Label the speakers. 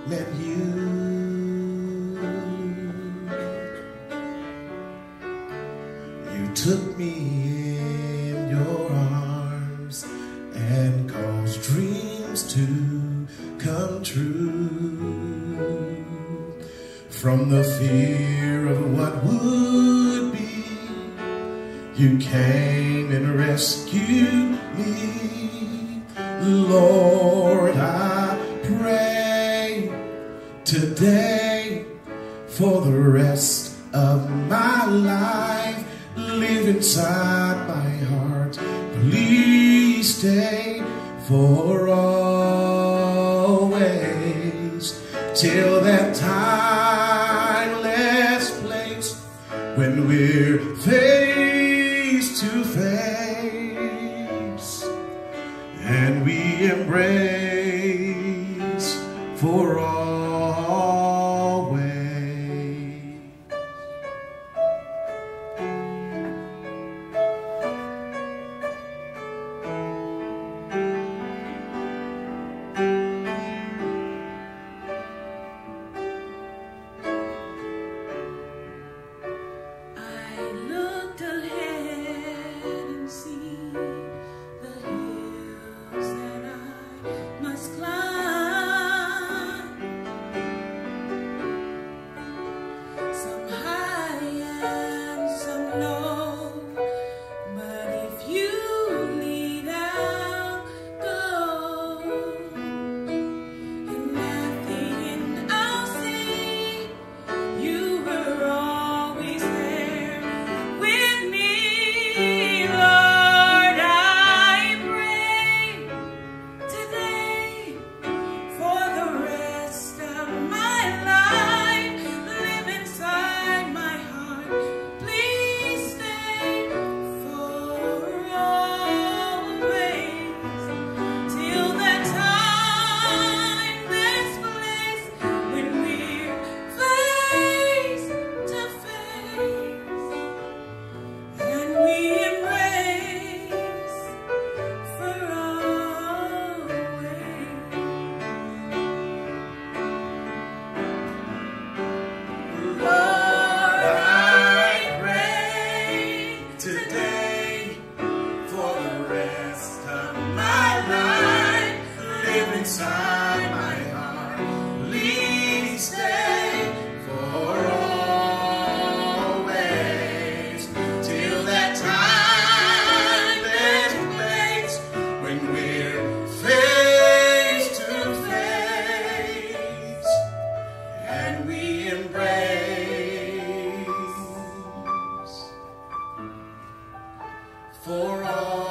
Speaker 1: let you. You took me in your arms and caused dreams to come true. From the fear of what would be, you came and rescued me. Lord, I pray today for the rest of my life. Live inside my heart. Please stay for always, till that timeless place when we're face to face and we embrace for always. For all